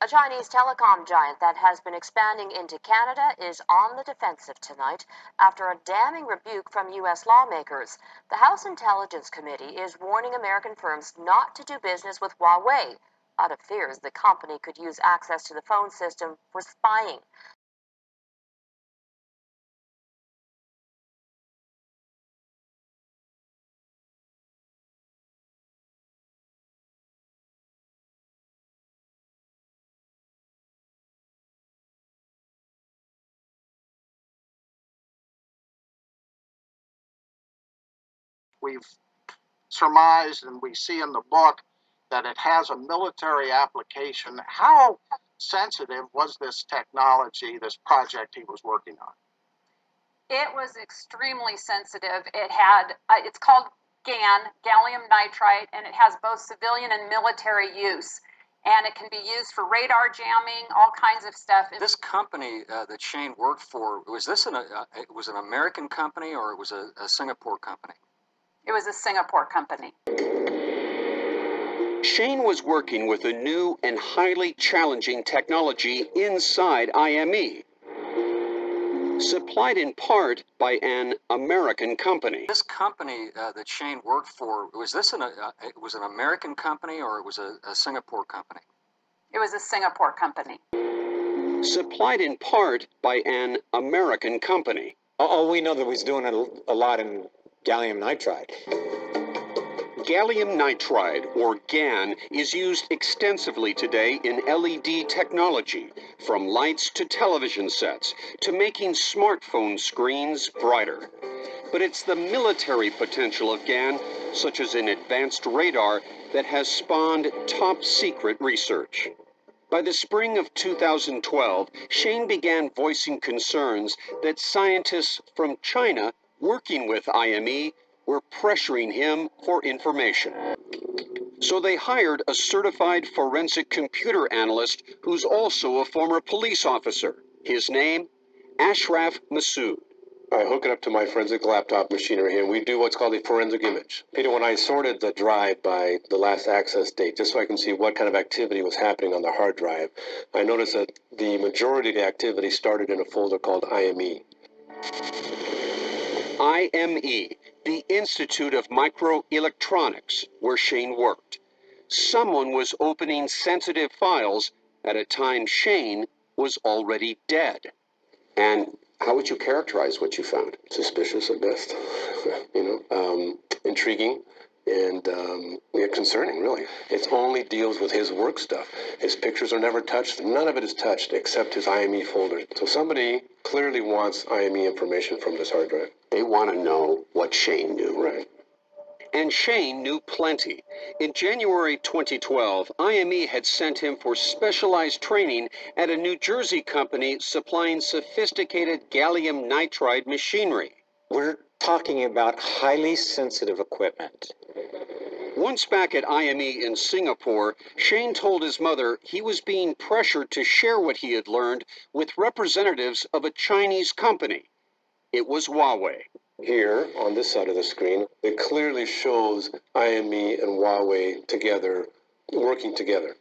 A Chinese telecom giant that has been expanding into Canada is on the defensive tonight after a damning rebuke from U.S. lawmakers. The House Intelligence Committee is warning American firms not to do business with Huawei out of fears the company could use access to the phone system for spying. We've surmised and we see in the book that it has a military application. How sensitive was this technology, this project he was working on? It was extremely sensitive. It's called GaN, gallium nitride, and it has both civilian and military use. And it can be used for radar jamming, all kinds of stuff. This company that Shane worked for, was an American company or it was a Singapore company? It was a Singapore company. Shane was working with a new and highly challenging technology inside IME, supplied in part by an American company. This company that Shane worked for, was an American company or it was a Singapore company? It was a Singapore company. Supplied in part by an American company. Oh, we know that he's doing a lot in gallium nitride. Gallium nitride, or GaN, is used extensively today in LED technology, from lights to television sets, to making smartphone screens brighter. But it's the military potential of GaN, such as in advanced radar, that has spawned top-secret research. By the spring of 2012, Shane began voicing concerns that scientists from China working with IME were pressuring him for information. So they hired a certified forensic computer analyst who's also a former police officer. His name, Ashraf Massoud. I hook it up to my forensic laptop machinery and we do what's called a forensic image. Peter, when I sorted the drive by the last access date, just so I can see what kind of activity was happening on the hard drive, I noticed that the majority of the activity started in a folder called IME. IME, the Institute of Microelectronics, where Shane worked. Someone was opening sensitive files at a time Shane was already dead. And how would you characterize what you found? Suspicious at best, intriguing and concerning, really. It only deals with his work stuff. His pictures are never touched. None of it is touched except his IME folder. So somebody clearly wants IME information from this hard drive. They want to know what Shane knew. Right. And Shane knew plenty. In January 2012, IME had sent him for specialized training at a New Jersey company supplying sophisticated gallium nitride machinery. We're talking about highly sensitive equipment. Once back at IME in Singapore, Shane told his mother he was being pressured to share what he had learned with representatives of a Chinese company. It was Huawei. Here, on this side of the screen, it clearly shows IME and Huawei together, working together.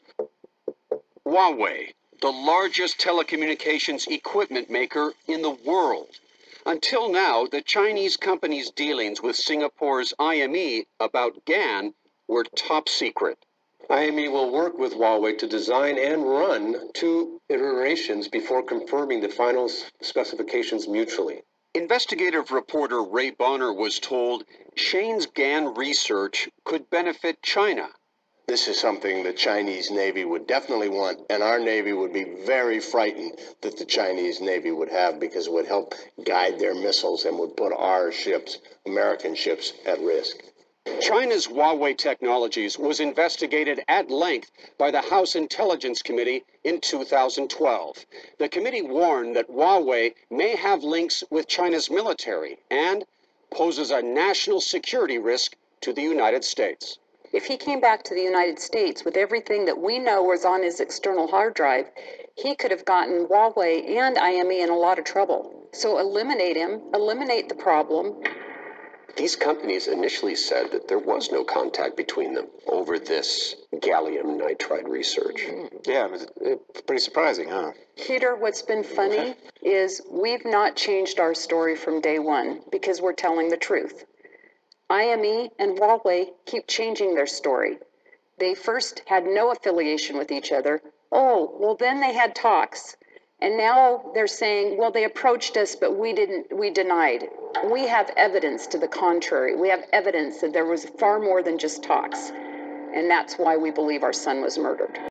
Huawei, the largest telecommunications equipment maker in the world. Until now, the Chinese company's dealings with Singapore's IME about GaN were top secret. IME will work with Huawei to design and run 2 iterations before confirming the final specifications mutually. Investigative reporter Ray Bonner was told Shane's GaN research could benefit China. This is something the Chinese Navy would definitely want, and our Navy would be very frightened that the Chinese Navy would have, because it would help guide their missiles and would put our ships, American ships, at risk. China's Huawei Technologies was investigated at length by the House Intelligence Committee in 2012. The committee warned that Huawei may have links with China's military and poses a national security risk to the United States. If he came back to the United States with everything that we know was on his external hard drive, he could have gotten Huawei and IME in a lot of trouble. So eliminate him, eliminate the problem, These companies initially said that there was no contact between them over this gallium nitride research. Yeah, it was pretty surprising, huh? Peter, what's been funny is we've not changed our story from day one because we're telling the truth. IME and Huawei keep changing their story. They first had no affiliation with each other. Oh, well, then they had talks. And now they're saying, well, they approached us, but we denied. We have evidence to the contrary. We have evidence that there was far more than just talks. And that's why we believe our son was murdered.